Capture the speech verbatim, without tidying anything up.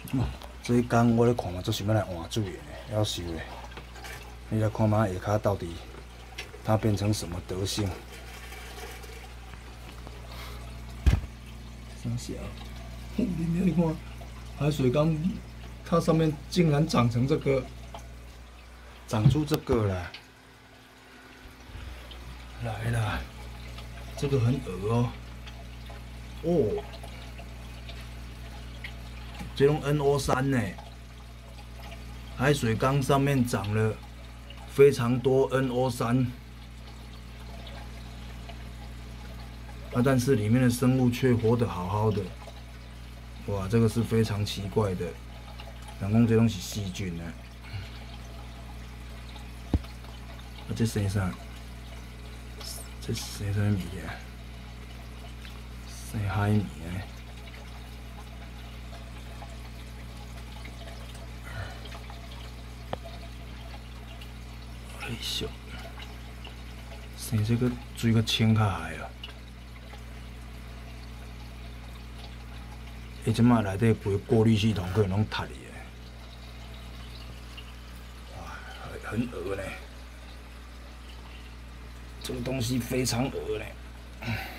这一工我咧看嘛，做想要来换水的呢，夭寿咧！你来看嘛，下骹到底它变成什么德性？ 啥小？你你看，海水缸它上面竟然长成这个， 长出这个了。 来了，这个很恶哦。哦，这种 N O 三呢，海水缸上面长了非常多 N O 三，啊，但是里面的生物却活得好好的。哇，这个是非常奇怪的，人讲这种是细菌呢。啊，这生啥？这生啥物件？生海绵的。哎呦，生这个水个清较海啊！伊即马内底规过滤系统可能拢塌去的，哇，很很恶呢，这个东西非常恶呢。